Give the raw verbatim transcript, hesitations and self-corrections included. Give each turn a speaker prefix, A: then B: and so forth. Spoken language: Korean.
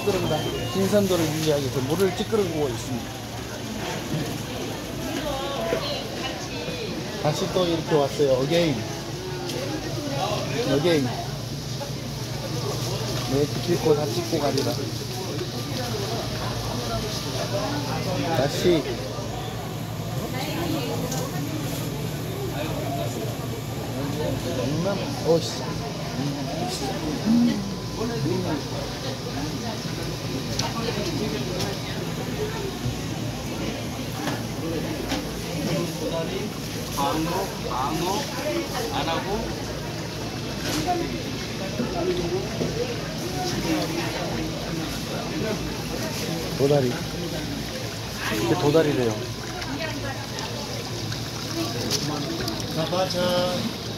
A: 찌끄른다. 신선도를 유지하기 위해서 물을 찌끄르고 있습니다. 다시 또 이렇게 왔어요. 어게인. 어게인. 네, 찍고 다 찍고 가리라. 다시. 음, 오씨.
B: 광어, 광어 안 하고
A: 도다리. 이게 도다리래요.
C: 자바자